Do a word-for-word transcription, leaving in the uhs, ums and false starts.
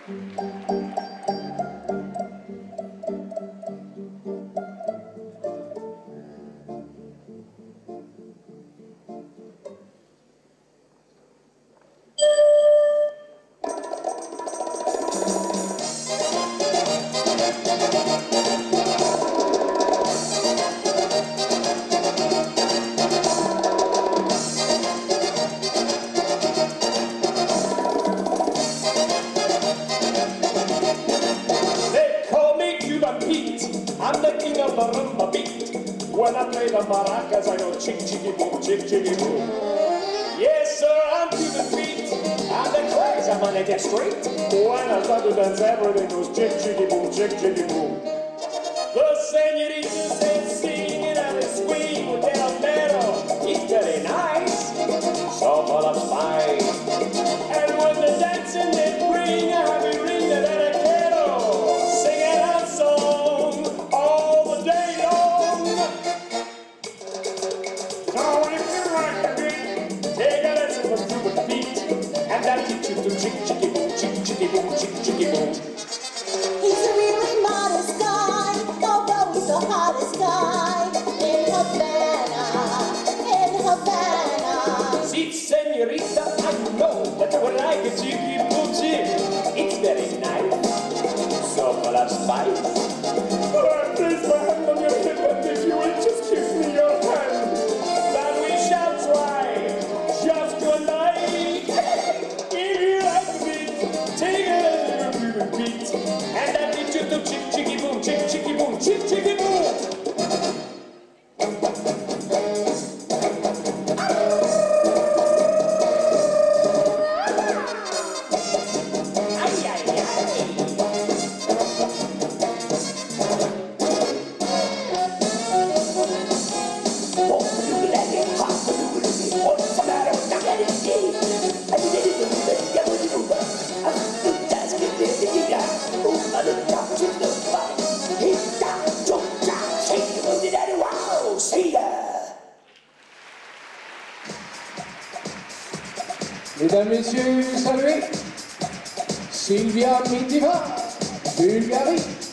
I'm the king of the rumba beat. When I play the maracas, I go chick chicky boom, chick chicky boom. Yes, sir, I'm Cuban beat. I'm the craze, I'm on it straight. When I start to dance, everything goes chick chicky boom, chick chicky boom. The senoritas they sing and they swing with their metal. It's very nice, so full of spice. And when the dancing they bring, I have a ring that I to chick chicky boom, chick chicky boom, chick chicky boom. He's a really modest guy, although he's the hottest guy in Havana, in Havana. See, senorita, I know that you would like a chicky boom chick. It's very nice, so full of spice. Oh, place my hand on your hip, and if you will just kiss me your hand, then we shall try just tonight. And I teach you to chick chicky boom, chick chicky boom, chick chicky boom. Ay, ay, ay. Mesdames, Messieurs, saluez Silviya Miteva, Bulgarie.